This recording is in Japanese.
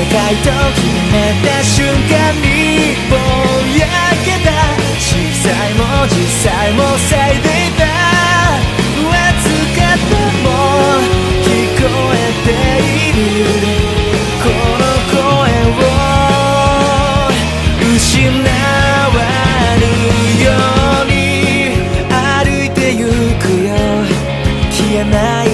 界と決めた瞬間にぼやけた色彩も実際も咲いていたわずかでも聞こえているこの声を失わぬように歩いてゆくよ消えない